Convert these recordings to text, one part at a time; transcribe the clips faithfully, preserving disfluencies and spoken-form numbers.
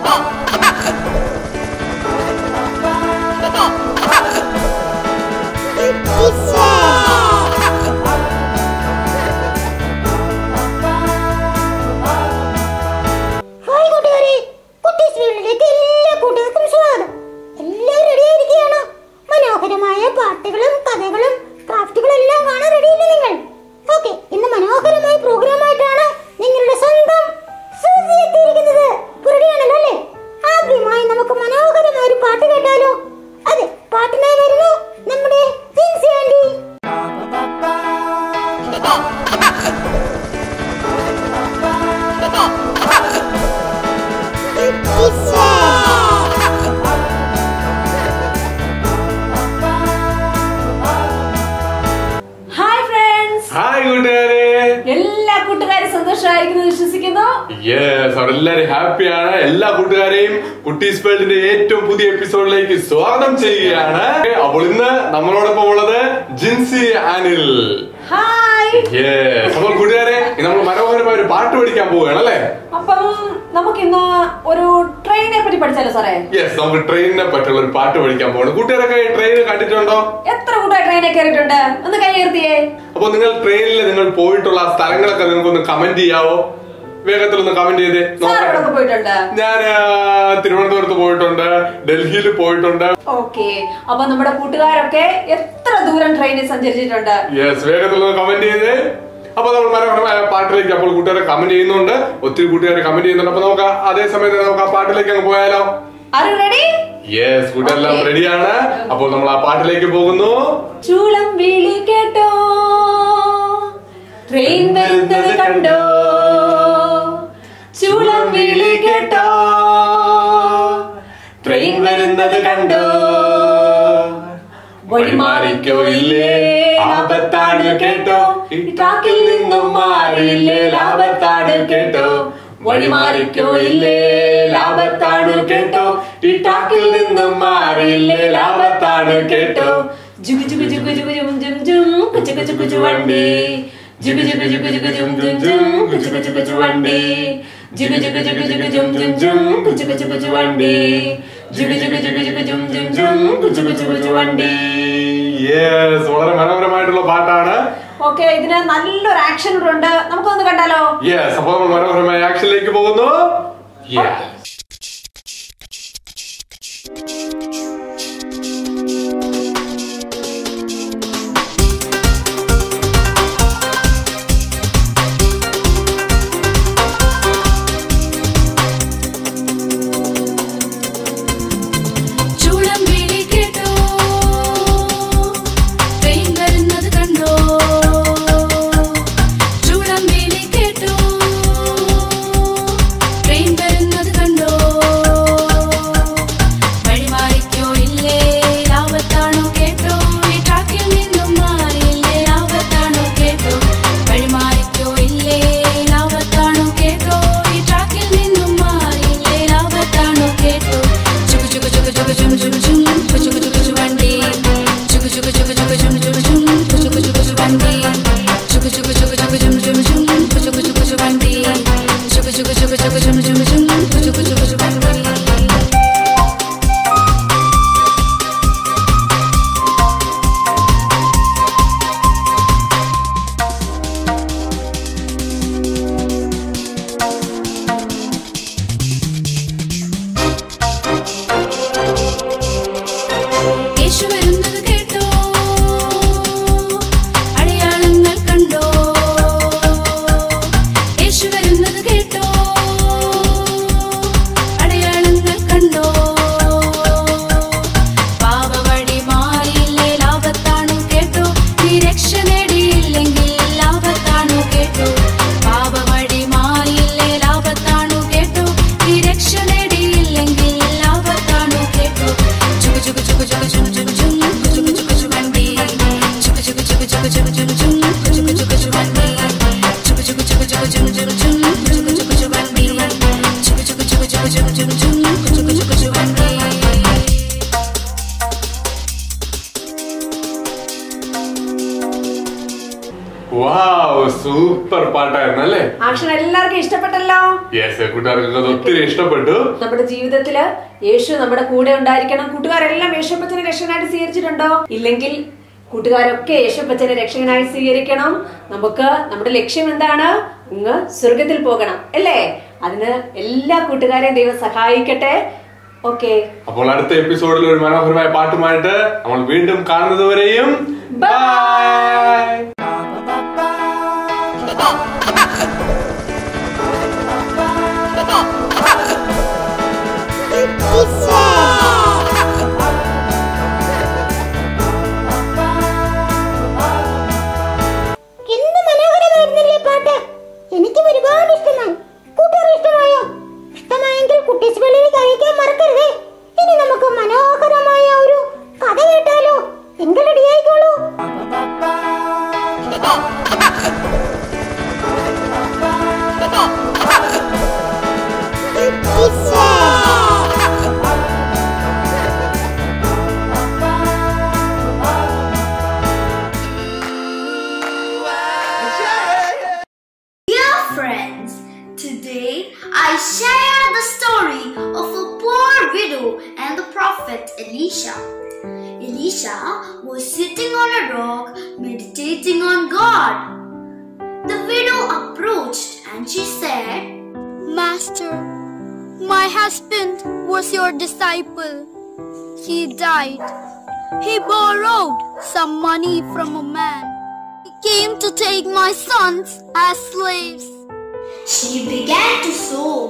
ഹാപ്പിയാണ്. എല്ലാ കൂട്ടുകാരെയും കുട്ടീസ് വേൾഡിന്റെ ഏറ്റവും പുതിയ എപ്പിസോഡിലേക്ക് സ്വാഗതം ചെയ്യുകയാണ്. അപ്പോൾ ഇന്ന് നമ്മളോടൊപ്പം ഉള്ളത് ജിൻസി അനിൽ. അപ്പോൾ കൂട്ടുകാരെ നമ്മൾ മനോഹരമായ ഒരു പാട്ട് പഠിക്കാൻ പോവുകയാണ് അല്ലേ? അപ്പം നമുക്ക് ഇന്ന് ഒരു ട്രെയിനെ പറ്റി പഠിച്ചാലോ സാറേ? യെസ്, നമുക്ക് ട്രെയിനിനെ പറ്റിയുള്ള ഒരു പാട്ട് പഠിക്കാൻ പോകണം. കൂട്ടുകാരൊക്കെ ട്രെയിൻ കണ്ടിട്ടുണ്ടോ? എത്ര കൂട്ടുകാർ ട്രെയിനെ കയറിയിട്ടുണ്ട്? ഒന്ന് കൈ ഉയർത്തിയേ. അപ്പൊ നിങ്ങൾ ട്രെയിനിൽ നിങ്ങൾ പോയിട്ടുള്ള സ്ഥലങ്ങളൊക്കെ നിങ്ങൾക്കൊന്ന് കമന്റ് ചെയ്യാവോ? വേഗത്തിലൊന്ന് കമന്റ് ചെയ്തേ. ഞാൻ തിരുവനന്തപുരത്ത് പോയിട്ടുണ്ട്, ഡൽഹിയിൽ പോയിട്ടുണ്ട്. ഓക്കെ, അപ്പൊ നമ്മുടെ കൂട്ടുകാരൊക്കെ എത്ര ദൂരം ട്രെയിനിൽ സഞ്ചരിച്ചിട്ടുണ്ട്? യെസ്, വേഗത്തിലൊന്ന് കമന്റ് ചെയ്തേ. അപ്പൊ നമ്മൾ മനോഹരമായ പാട്ടിലേക്ക് അപ്പോൾ കൂട്ടുകാരെ കമന്റ് ചെയ്യുന്നുണ്ട്, ഒത്തിരി കൂട്ടുകാരെ കമന്റ് ചെയ്യുന്നുണ്ട്. അപ്പൊ നമുക്ക് അതേ സമയത്ത് നമുക്ക് ആ പാട്ടിലേക്ക് അങ്ങ് പോയാലോ? യെസ്, കൂട്ടുകാരെല്ലാം റെഡിയാണ്. അപ്പോൾ നമ്മൾ ആ പാട്ടിലേക്ക് പോകുന്നു. ചൂളം വിളി കേട്ടോ, ട്രെയിൻ വരുന്നത് കണ്ടോ, ചൂളം വിളി കേട്ടോ, ട്രെയിൻ വരുന്നത് കണ്ടോ, വഴിമാറിക്കോ ഇല്ലേ ലാഭത്താണ് കേട്ടോ, ട്രാക്കിൽ നിന്നും മാറിയില്ലേ ലാഭത്താണ് കേട്ടോ, വഴിമാറിക്കോ ഇല്ലേ ലാഭത്താണ് കേട്ടോ, ഈ ട്രാക്കിൽ നിന്നും മാറിയില്ലേ ലാഭത്താണ് കേട്ടോ, ജുഗു ജുഗു ജുഗു ജുഗു ജും ജും ജും കുച്ചു കുച്ചു കുച്ചു വണ്ടി, ജുഗു ജുഗു ജുഗു ജുഗു ജും ജും ജും കുച്ചു കുച്ചു കുച്ചു വണ്ടി, ജുഗു ജുഗു ജുഗു ജുഗു ജും ജും ജും കുച്ചു കുച്ചു കുച്ചു വണ്ടി, ജുഗു ജുഗു ജുഗു ജുഗു ജും ജും ജും കുച്ചു കുച്ചു കുച്ചു വണ്ടി. യെസ്, വളരെ മനോഹരമായിട്ടുള്ള പാട്ടാണ്. ഓക്കെ, ഇതിന് നല്ലൊരു ആക്ഷൻ ഉണ്ട്, നമുക്കൊന്ന് കണ്ടാലോ? യെസ്, അപ്പോൾ നമ്മൾ മനോഹരമായ ആക്ഷനിലേക്ക് പോകുന്നു. യെസ്, സൂപ്പർ പാട്ടായിരുന്നു അല്ലേ? ആക്ഷൻ എല്ലാവർക്കും ഇഷ്ടപ്പെട്ടല്ലോ? യെസ്, കൂട്ടുകാർക്ക് ഒത്തിരി ഇഷ്ടപ്പെട്ടു. നമ്മുടെ ജീവിതത്തില് യേശു നമ്മുടെ കൂടെ ഉണ്ടായിരിക്കണം. കൂട്ടുകാരെല്ലാം യേശുപ്പച്ചനെ രക്ഷകനായിട്ട് സ്വീകരിച്ചിട്ടുണ്ടോ? ഇല്ലെങ്കിൽ കൂട്ടുകാരൊക്കെ യേശുപ്പച്ചനെ രക്ഷകനായി സ്വീകരിക്കണം. നമുക്ക് നമ്മുടെ ലക്ഷ്യം എന്താണ്? ഇങ്ങ് സ്വർഗത്തിൽ പോകണം അല്ലേ? അതിന് എല്ലാ കൂട്ടുകാരെയും ദൈവം സഹായിക്കട്ടെ. ഓക്കെ, അപ്പോൾ അടുത്ത എപ്പിസോഡിൽ ഒരു മനോഹരമായ പാട്ടുമായിട്ട് നമ്മൾ വീണ്ടും കാണുന്നത് വരെയും ബൈ. എന്ത് മനോഹരമായിരുന്നില്ലേ പാട്ട്? എനിക്ക് ഒരുപാട് ഇഷ്ടമായി. കൂട്ടുകാർ ഇഷ്ടമായോ? ഇഷ്ടമായെങ്കിൽ കുട്ടീസ് വെളിയിൽ കഴിക്കാൻ മറക്കരുതേ. ഇനി നമുക്ക് മനോഹരമായ ഒരു കഥ കേട്ടാലോ? എങ്കിൽ റെഡിയായിക്കോളൂ. Dear friends, today I share the story of a poor widow and the prophet Elisha. Elisha was sitting on a rock meditating on God. The widow approached and she said, Master, my husband was your disciple. He died. He borrowed some money from a man. He came to take my sons as slaves. She began to sob.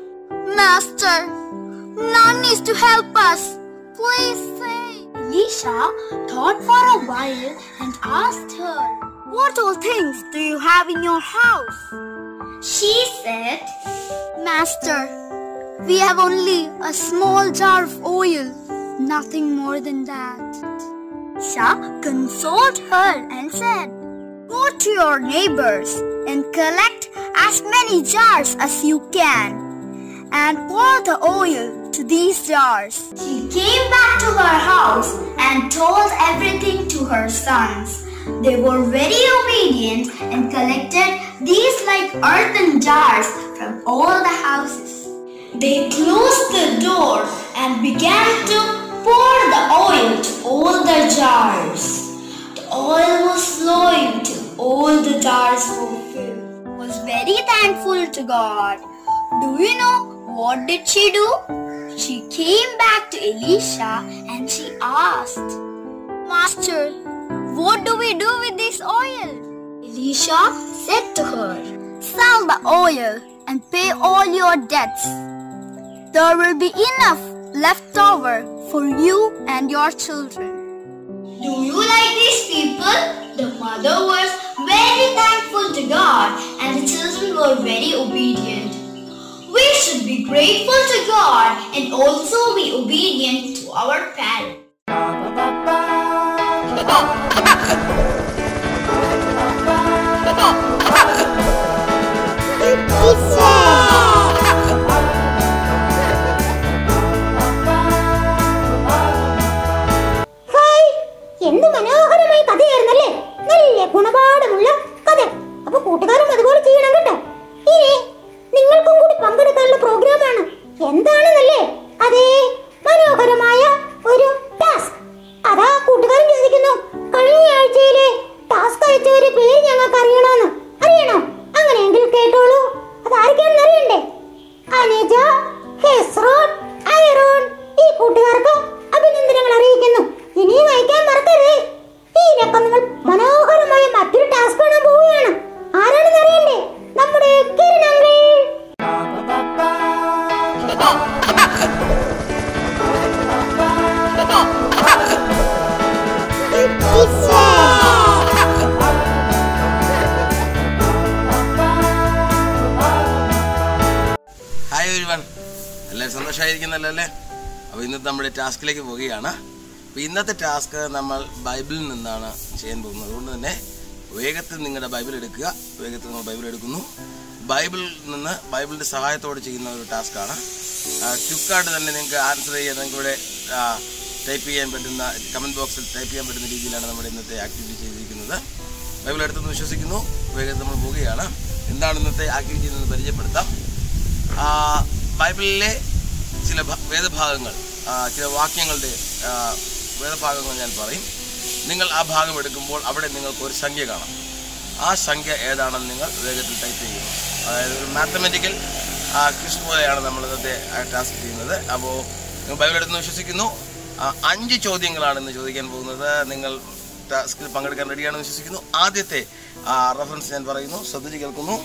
Master, none is to help us. Please save. Elisha thought for a while and asked her, What all things do you have in your house? She said, Master, we have only a small jar of oil, nothing more than that. Elisha consoled her and said, Go to your neighbors and collect as many jars as you can, and pour the oil to these jars. She came back to her house and told everything to her sons. They were very obedient and collected these like earthen jars from all the houses. They closed the door and began to pour the oil to all the jars. The oil was flowing till all the jars were filled. Was very thankful to God. Do you know what did she do? She came back to Elisha and she asked, Master, what do we do with this oil? Elisha said to her, Sell the oil and pay all your debts. There will be enough left over for you and your children. Do you like these people? The mother was very thankful to God and the children were very obedient. We should be grateful to God and also be obedient to our parents. Hi, എന്ത് മനോഹരമായ കഥയായിരുന്നല്ലേ? നല്ല ഗുണപാഠമുള്ള കഥ. അപ്പൊ കൂട്ടുകാരും അതുപോലെ ചെയ്യണം കേട്ടോ. ഇനി നിങ്ങൾക്കും കൂടി പങ്കെടുക്കാനുള്ള പ്രോഗ്രാമാണ്. എന്താണെന്നല്ലേ? അതേ, മനോഹരമായ ഒരു ടാസ്ക്. അതാ കൂട്ടുകാരൻ ചോദിക്കുന്നു, കഴിഞ്ഞ ആഴ്ചയിലെ ടാസ്ക് അയച്ചവരുടെ പേര് ഞങ്ങൾക്ക് അറിയണമെന്ന്. അറിയണോ? അങ്ങനെയെങ്കിൽ കേട്ടോളൂ. അതാരൊക്കെയാണെന്ന് അറിയണ്ടേ? അനജ, ഹെസ്രോൺ, ഐറോൺ. ഈ കൂട്ടുകാർക്ക് അഭിനന്ദനങ്ങൾ അറിയിക്കുന്നു. ഇനിയും അയക്കാൻ മറക്കരുതേ. ഇതിനൊക്കെ നിങ്ങൾ മനോഹരമായ മറ്റൊരു ടാസ്ക് കാണാൻ പോവുകയാണ്. ആരാണെന്ന് അറിയണ്ടേ? നമ്മുടെ കിരൺ അങ്കിൾ. ഹായ് എവരിവൺ, എല്ലാവരും സന്തോഷമായിരിക്കുന്നല്ലോ അല്ലേ? അപ്പോൾ ഇന്നത്തെ നമ്മുടെ ടാസ്കിലേക്ക് പോവുകയാണ്. അപ്പോൾ ഇന്നത്തെ ടാസ്ക് നമ്മൾ ബൈബിളിൽ നിന്നാണ് ചെയ്യാൻ പോകുന്നത്. അതുകൊണ്ട് തന്നെ വേഗത്തിൽ നിങ്ങളുടെ ബൈബിൾ എടുക്കുക. വേഗത്തിൽ നിങ്ങൾ ബൈബിൾ എടുക്കുന്നു. ബൈബിളിൽ നിന്ന് ബൈബിളിൻ്റെ സഹായത്തോടെ ചെയ്യുന്ന ഒരു ടാസ്ക്കാണ്. ക്വിക്കായിട്ട് തന്നെ നിങ്ങൾക്ക് ആൻസർ ചെയ്യാൻ നിങ്ങൾക്ക് ഇവിടെ ടൈപ്പ് ചെയ്യാൻ പറ്റുന്ന, കമൻറ്റ് ബോക്സിൽ ടൈപ്പ് ചെയ്യാൻ പറ്റുന്ന രീതിയിലാണ് നമ്മുടെ ഇന്നത്തെ ആക്ടിവിറ്റി ചെയ്തിരിക്കുന്നത്. ബൈബിൾ എടുത്തെന്ന് വിശ്വസിക്കുന്നു. വേഗത്തിൽ നമ്മൾ പോവുകയാണ്. എന്താണ് ഇന്നത്തെ ആക്ടിവിറ്റി എന്ന് പരിചയപ്പെടുത്താം. ബൈബിളിലെ ചില വേദഭാഗങ്ങൾ, ചില വാക്യങ്ങളുടെ വേദഭാഗങ്ങൾ ഞാൻ പറയും. നിങ്ങൾ ആ ഭാഗം എടുക്കുമ്പോൾ അവിടെ നിങ്ങൾക്ക് ഒരു സംഖ്യ കാണാം. ആ സംഖ്യ ഏതാണെന്ന് നിങ്ങൾ വേഗത്തിൽ ടൈപ്പ് ചെയ്യുന്നു. അതായത് ഒരു മാത്തമെറ്റിക്കൽ ക്വിസ് പോലെയാണ് നമ്മൾ ഇന്നത്തെ ടാസ്ക് ചെയ്യുന്നത്. അപ്പോൾ നിങ്ങൾ ബൈബിൾ എടുത്തെന്ന് വിശ്വസിക്കുന്നു. അഞ്ച് ചോദ്യങ്ങളാണ് ഇന്ന് ചോദിക്കാൻ പോകുന്നത്. നിങ്ങൾ ടാസ്കിൽ പങ്കെടുക്കാൻ റെഡിയാണെന്ന് വിശ്വസിക്കുന്നു. ആദ്യത്തെ റെഫറൻസ് ഞാൻ പറയുന്നു, ശ്രദ്ധിച്ച് കേൾക്കുന്നു.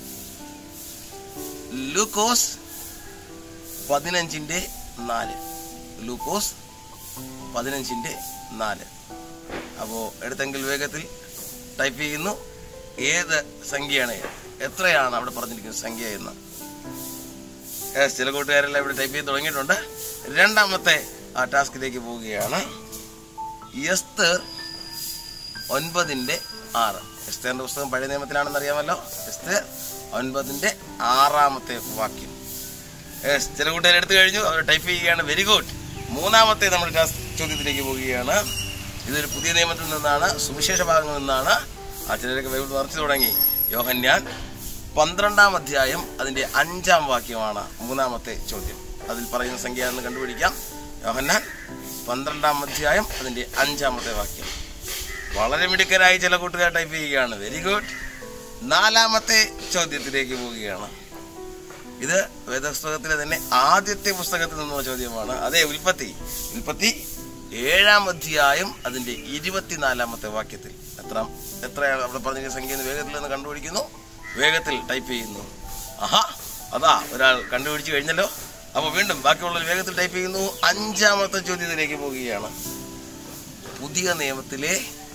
ലൂക്കോസ് പതിനഞ്ചിന്റെ നാല്. ലൂക്കോസ് പതിനഞ്ചിന്റെ നാല്. അപ്പോൾ എടുത്തെങ്കിൽ വേഗത്തിൽ ടൈപ്പ് ചെയ്യുന്നു. ഏത് സംഖ്യയാണ്, എത്രയാണ് അവിടെ പറഞ്ഞിരിക്കുന്ന സംഖ്യ എന്ന്. ചില കൂട്ടുകാരെല്ലാം ഇവിടെ ടൈപ്പ് ചെയ്ത് തുടങ്ങിയിട്ടുണ്ട്. രണ്ടാമത്തെ ആ ടാസ്കിലേക്ക് പോവുകയാണ്. എസ്തർ ഒൻപതിന്റെ ആറ്. എസ്തേറിന്റെ പുസ്തകം പഴയ നിയമത്തിലാണെന്ന് അറിയാമല്ലോ. എസ്തർ ഒൻപതിന്റെ ആറാമത്തെ വാക്യം. ചില കൂട്ടുകാർ എടുത്തു കഴിഞ്ഞു, അവർ ടൈപ്പ് ചെയ്യുകയാണ്. Very good. മൂന്നാമത്തെ നമ്മുടെ ടാസ്ക് ചോദ്യത്തിലേക്ക് പോവുകയാണ്. ഇതൊരു പുതിയ നിയമത്തിൽ നിന്നാണ്, സുവിശേഷ ഭാഗങ്ങളിൽ നിന്നാണ്. ആ ചിലരൊക്കെ ബൈബിൾ മറിച്ചു തുടങ്ങി. യോഹന്നാൻ പന്ത്രണ്ടാം അധ്യായം അതിന്റെ അഞ്ചാം വാക്യമാണ് മൂന്നാമത്തെ ചോദ്യം. അതിൽ പറയുന്ന സംഖ്യ എന്ന് കണ്ടുപിടിക്കാം. യോഹന്നാൻ പന്ത്രണ്ടാം അധ്യായം അതിന്റെ അഞ്ചാമത്തെ വാക്യം. വളരെ മിടുക്കരായി ചില കൂട്ടുകാർ ടൈപ്പ് ചെയ്യുകയാണ്. Very good. നാലാമത്തെ ചോദ്യത്തിലേക്ക് പോവുകയാണ്. ഇത് വേദപുസ്തകത്തിലെ തന്നെ ആദ്യത്തെ പുസ്തകത്തിൽ നിന്നുള്ള ചോദ്യമാണ്. അതേ, ഉൽപ്പത്തി ഉൽപ്പത്തി ഏഴാം അധ്യായം അതിന്റെ ഇരുപത്തിനാലാമത്തെ വാക്യത്തിൽ എത്ര എത്രയാണ് അവിടെ പറഞ്ഞ സംഖ്യ എന്ന് വേഗത്തിൽ നിന്ന് കണ്ടുപിടിക്കുന്നു. വേഗത്തിൽ ടൈപ്പ് ചെയ്യുന്നു. ആഹാ, അതാ ഒരാൾ കണ്ടുപിടിച്ചു കഴിഞ്ഞല്ലോ. അപ്പൊ വീണ്ടും ബാക്കിയുള്ളവർ വേഗത്തിൽ ടൈപ്പ് ചെയ്യുന്നു. അഞ്ചാമത്തെ ചോദ്യത്തിലേക്ക് പോവുകയാണ്. പുതിയ നിയമത്തിലെ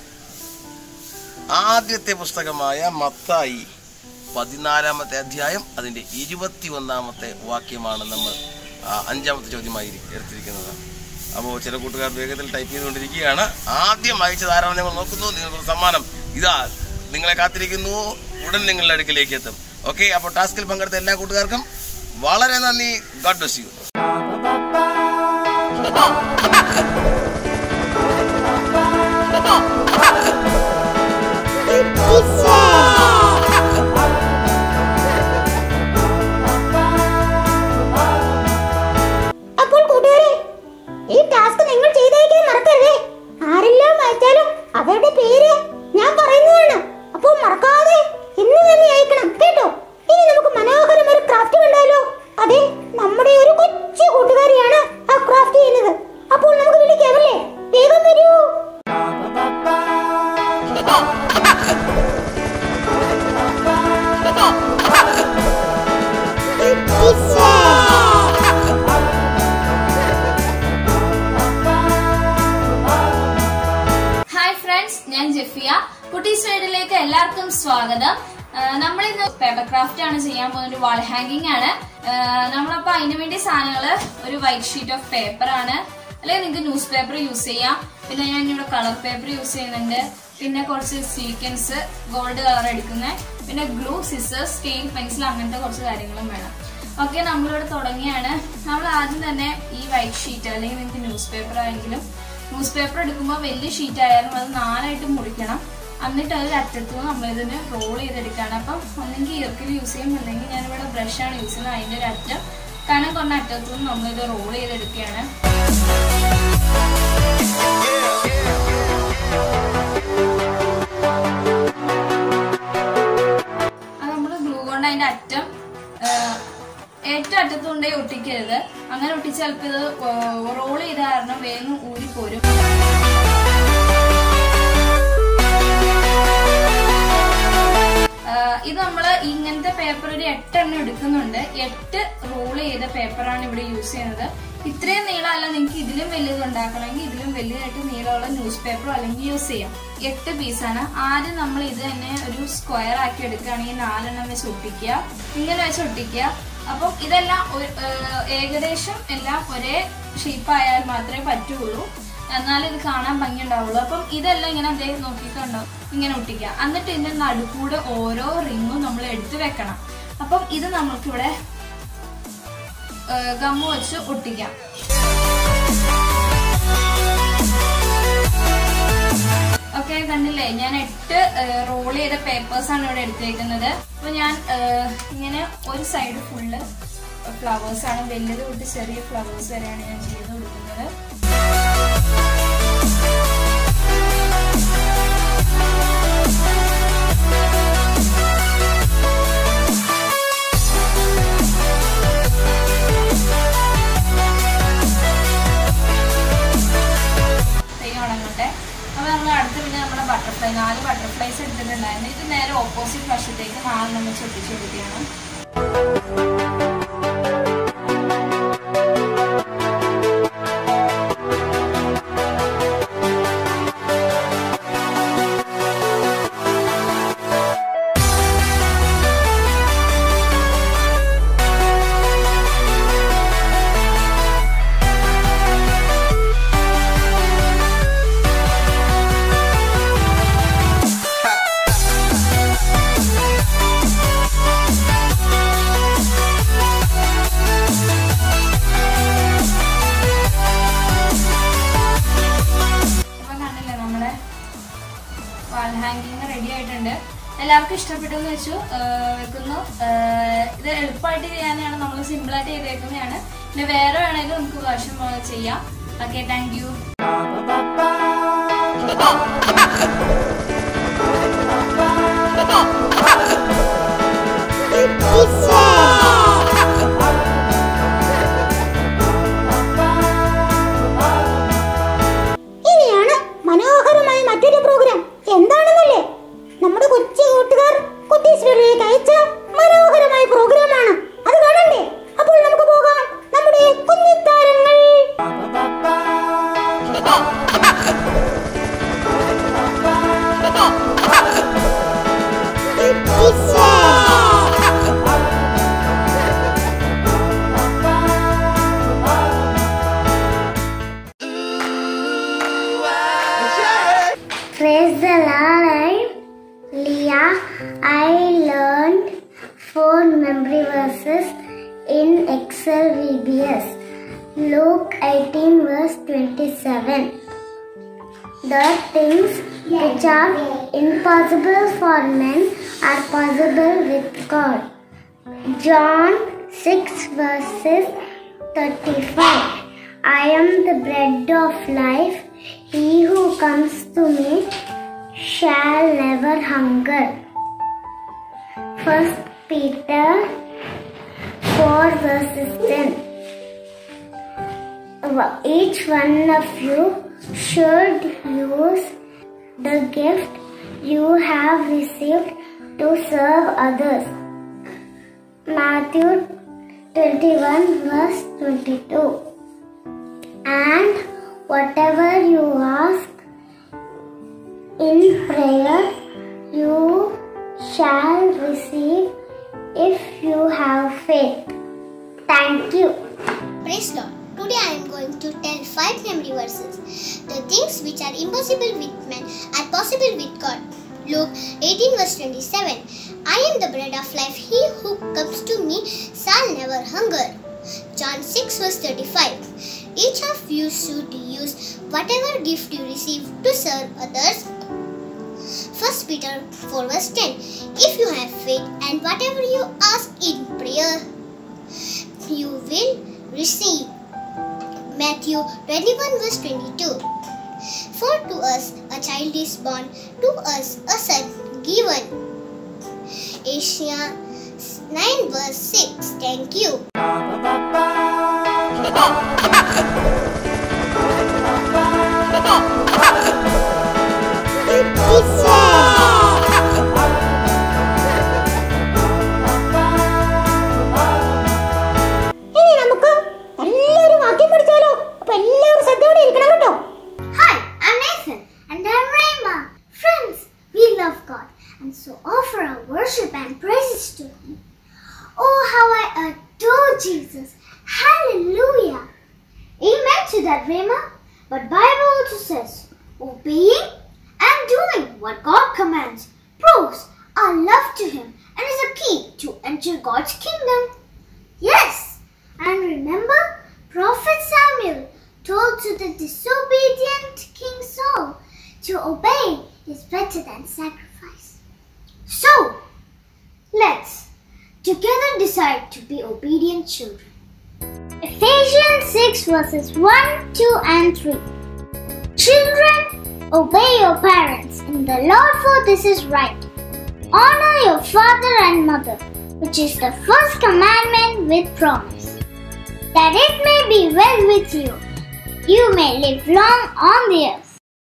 ആദ്യത്തെ പുസ്തകമായ മത്തായി പതിനാലാമത്തെ അധ്യായം അതിന്റെ ഇരുപത്തി ഒന്നാമത്തെ വാക്യമാണ് നമ്മൾ അഞ്ചാമത്തെ ചോദ്യമായി എടുത്തിരിക്കുന്നത്. അപ്പോൾ ചില കൂട്ടുകാർ വേഗത്തിൽ ടൈപ്പ് ചെയ്തുകൊണ്ടിരിക്കുകയാണ്. ആദ്യം അയച്ചത് ആരാണ് നിങ്ങൾ നോക്കുന്നു. നിങ്ങൾക്ക് സമ്മാനം ഇതാ നിങ്ങളെ കാത്തിരിക്കുന്നു. ഉടൻ നിങ്ങളുടെ അടുക്കിലേക്ക് എത്തും. ഓക്കെ, അപ്പോൾ ടാസ്കിൽ പങ്കെടുത്ത എല്ലാ കൂട്ടുകാർക്കും വളരെ നന്ദി. God bless you. അപ്പോൾ കൂട്ടുകാരെ, ഈ ടാസ്ക് നിങ്ങൾ ചെയ്തയക്കാൻ മറക്കരുതേ. ആരെല്ലാം അയച്ചാലും അവരുടെ പേര് ഞാൻ പറയുന്നതാണ്. അപ്പോൾ മറക്കാതെ ഇന്ന് തന്നെ അയക്കണം കേട്ടോ. ഇനി നമുക്ക് മനോഹരം ഒരു ക്രാഫ്റ്റ് കണ്ടാലോ? അതെ, നമ്മുടെ ഒരു കൊച്ചു കൂട്ടുകാരിയാണ് ആ ക്രാഫ്റ്റ് ചെയ്യുന്നത്. അപ്പോൾ നമുക്ക് വിളിക്കാമല്ലേ? വേഗം വരൂ. ഹായ് ഫ്രണ്ട്സ്, ഞാൻ ജെഫിയ. കുട്ടീസ് വേഡിലേക്ക് എല്ലാവർക്കും സ്വാഗതം. നമ്മളിന്ന് പേപ്പർ ക്രാഫ്റ്റ് ആണ് ചെയ്യാൻ പോകുന്നത്. ഒരു വാൾ ഹാങ്കിങ് ആണ്. നമ്മളപ്പോ അതിനു വേണ്ടി സാധനങ്ങള് ഒരു വൈറ്റ് ഷീറ്റ് ഓഫ് പേപ്പർ ആണ്, അല്ലെങ്കിൽ നിങ്ങൾക്ക് ന്യൂസ് പേപ്പർ യൂസ് ചെയ്യാം. പിന്നെ ഞാൻ ഇവിടെ കളർ പേപ്പർ യൂസ് ചെയ്യുന്നുണ്ട്. പിന്നെ കുറച്ച് സീക്വൻസ് ഗോൾഡ് കളർ എടുക്കുന്നത്, പിന്നെ ഗ്ലൂ, സിസേഴ്സ്, സ്കെയിൽ, പെൻസിൽ, അങ്ങനത്തെ കുറച്ച് കാര്യങ്ങളും വേണം. ഓക്കെ, നമ്മളിവിടെ തുടങ്ങിയാണ്. നമ്മൾ ആദ്യം തന്നെ ഈ വൈറ്റ് ഷീറ്റ് അല്ലെങ്കിൽ നിങ്ങൾക്ക് ന്യൂസ് പേപ്പർ ആയെങ്കിലും ന്യൂസ് പേപ്പർ എടുക്കുമ്പോൾ വലിയ ഷീറ്റ് ആയാലും അത് നാലായിട്ട് മുറിക്കണം. എന്നിട്ട് അത് അറ്റത്തു നിന്ന് നമ്മളിതിന് റോൾ ചെയ്തെടുക്കുകയാണ്. അപ്പം ഒന്നെങ്കിൽ ഇയർക്കിൽ യൂസ് ചെയ്യും, അല്ലെങ്കിൽ ഞാനിവിടെ ബ്രഷാണ് യൂസ് ചെയ്യുന്നത്. അതിൻ്റെ ഒരു അറ്റം കനം കൊണ്ട അറ്റത്തു നിന്ന് നമ്മളിത് റോൾ ചെയ്തെടുക്കുകയാണ്. അത് നമ്മൾ ഗ്ലൂ കൊണ്ട് അതിൻ്റെ അറ്റം ഏറ്റവും അറ്റത്ത് കൊണ്ടേ ഒട്ടിക്കരുത്. അങ്ങനെ ഒട്ടിച്ച് ചിലപ്പോൾ ഇത് റോൾ ചെയ്ത കാരണം വേഗം ഊരിപ്പോരും. ഇത് നമ്മള് ഇങ്ങനത്തെ പേപ്പർ ഒരു എട്ടെണ്ണം എടുക്കുന്നുണ്ട്. എട്ട് റോൾ ചെയ്ത പേപ്പറാണ് ഇവിടെ യൂസ് ചെയ്യുന്നത്. ഇത്രയും നീളമല്ല, നിങ്ങൾക്ക് ഇതിലും വലുത് ഉണ്ടാക്കണമെങ്കിൽ ഇതിലും വലുതായിട്ട് നീളമുള്ള ന്യൂസ് പേപ്പറോ അല്ലെങ്കിൽ യൂസ് ചെയ്യാം. എട്ട് പീസാണ്. ആദ്യം നമ്മൾ ഇത് തന്നെ ഒരു സ്ക്വയർ ആക്കി എടുക്കുകയാണെങ്കിൽ നാലെണ്ണം വെച്ച് ഒട്ടിക്കുക. ഇങ്ങനെ വെച്ച് ഒട്ടിക്കുക. അപ്പം ഇതെല്ലാം ഏകദേശം എല്ലാം ഒരേ ഷേപ്പായാൽ മാത്രമേ പറ്റുള്ളൂ, എന്നാലും ഇത് കാണാൻ ഭംഗി ഉണ്ടാവുള്ളൂ. അപ്പം ഇതെല്ലാം ഇങ്ങനെ അദ്ദേഹം നോക്കിയിട്ടുണ്ടാവും. ഇങ്ങനെ ഒട്ടിക്കുക. എന്നിട്ട് ഇതിന്റെ നടുക്കൂടെ ഓരോ റിങ്ങും നമ്മൾ എടുത്ത് വെക്കണം. അപ്പം ഇത് നമുക്കിവിടെ ഗമ്മ് വെച്ച് ഒട്ടിക്കാം. ഓക്കെ, ഓക്കെ, കണ്ടില്ലേ ഞാൻ എട്ട് റോൾ ചെയ്ത പേപ്പേഴ്സ് ആണ് ഇവിടെ എടുത്തേക്കുന്നത്. അപ്പൊ ഞാൻ ഇങ്ങനെ ഒരു സൈഡ് ഫുള്ള് ഫ്ലവേഴ്സ് ആണ്, വലിയത് തൊട്ട് ചെറിയ ഫ്ലവേഴ്സ് വരെയാണ് ഞാൻ ചെയ്ത് കൊടുക്കുന്നത്. അപ്പൊ നമ്മൾ അടുത്ത് പിന്നെ നമ്മുടെ ബട്ടർഫ്ലൈ നാല് ബട്ടർഫ്ലൈസ് എടുത്തിട്ടുണ്ടായിരുന്നു. ഇത് നേരെ ഓപ്പോസിറ്റ് വശത്തേക്ക് നാലെണ്ണം വെച്ച് ഒട്ടിച്ചു കൊടുക്കുകയാണ്. വാൾ ഹാങ്ങിങ് റെഡി ആയിട്ടുണ്ട്. എല്ലാവർക്കും ഇഷ്ടപ്പെട്ടെന്ന് വെച്ചു വെക്കുന്നു. ഇത് എളുപ്പമായിട്ട് ചെയ്യാനാണ്, നമ്മൾ സിമ്പിളായിട്ട് ചെയ്തേക്കുന്നതാണ്. പിന്നെ വേറെ വേണമെങ്കിൽ നമുക്ക് വർഷം ചെയ്യാം. Okay, thank you. ഇനിയാണ് മനോഹരമായ മറ്റൊരു പ്രോഗ്രാം. എന്താണെന്നല്ലേ, നമ്മുടെ കൊച്ചു കൂട്ടുകാർ കുട്ടീശ്വരിലേക്ക് അയച്ച മനോഹരമായ പ്രോഗ്രാമാണ്. അത് കാണണ്ടേ? അപ്പോൾ നമുക്ക് പോകാം നമ്മുടെ കുഞ്ഞിത്താരങ്ങൾ. Praise the Lord, I'm Leah. I learned four memory verses in Excel V B S. Luke eighteen verse twenty-seven. The things which are impossible for men are possible with God. John six verses thirty-five. I am the bread of life. He who comes to me shall never hunger. First Peter four verses ten. Each one of you should use the gift you have received to serve others. Matthew twenty-one verse twenty-two. And whatever you ask in prayer, you shall receive if you have faith. Thank you. Praise Lord. Today I am going to tell five memory verses. The things which are impossible with men are possible with God. Luke eighteen verse twenty-seven. I am the bread of life. He who comes to me shall never hunger. John six verse thirty-five. Each of you should use whatever gift you receive to serve others. First Peter four verse ten. If you have faith and whatever you ask in prayer, you will receive. Matthew twenty-one verse twenty-two. For to us a child is born, to us a son given. Asia nine verse six. Thank you. ഇനി നമുക്ക് എല്ലാവരും വാക്യം പഠിച്ചാലോ? അപ്പൊ എല്ലാവരും ശ്രദ്ധയോടെ ഇരിക്കണം കേട്ടോ. Hi, I'm Nathan. And I'm Rayma. Friends, we love God and so offer our worship and praises to Him. Oh, how I adore Jesus. Hallelujah. Amen to that, Rayma. But Bible also says, obeying and doing what God commands proves our love to Him and is a key to enter God's kingdom. Yes, and remember, Prophet Samuel told to the disobedient King Saul to obey is better than sacrifice. So, let's together decide to be obedient children. Ephesians six verses one, two and three. Children, obey your parents in the Lord, for this is right. Honor your father and mother, which is the first commandment with promise, that it may be well with you, you may live long on the earth.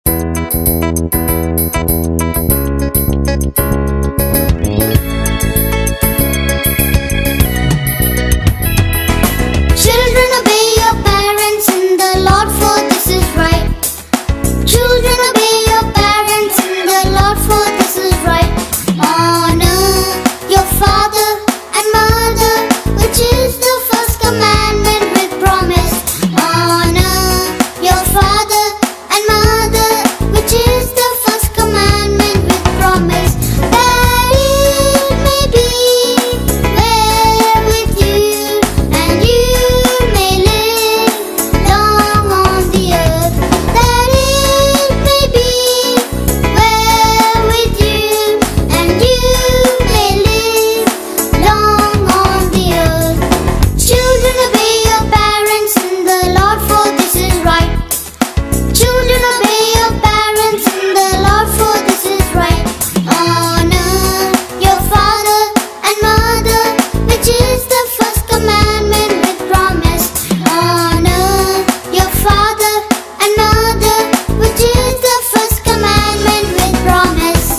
Children, obey your parents in the Lord, for this is right. Children, obey your parents in the Lord, for this is right. Honor your father and mother, which is the first commandment with promise. Honor your father and mother, which is the first commandment with promise, that it may be well with you and you may live long on the earth. That it may be well with you and you may live long on the earth. Children, obey your parents in the Lord, for this is right. Children, obey your parents in the Lord, for this is right. Honor your father and mother, which is the first commandment with promise. Honor your father and mother, which is the first commandment with promise.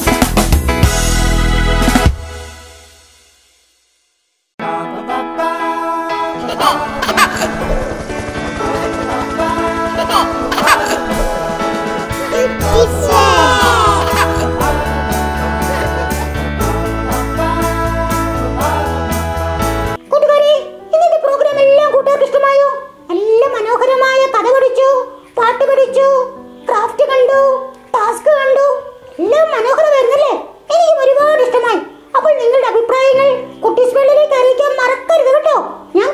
കൂട്ടുകാരെ, ഇന്നത്തെ programme എല്ലാം കൂട്ടുകാർക്ക് ഇഷ്ടമായോ? എല്ലാം മനോഹരമായ കഥ പഠിച്ചു, പാട്ട് പഠിച്ചു, ക്രാഫ്റ്റ് കണ്ടു, ടാസ്ക് കണ്ടു, എല്ലാം മനോഹരമായിരുന്നല്ലേ? എനിക്ക് ഒരുപാട് ഇഷ്ടമായി. അപ്പോൾ നിങ്ങളുടെ അഭിപ്രായങ്ങൾ കുട്ടീസ് വേൾഡിലേക്ക് അറിയിക്കാൻ മറക്കരുത് കേട്ടോ. ഞാൻ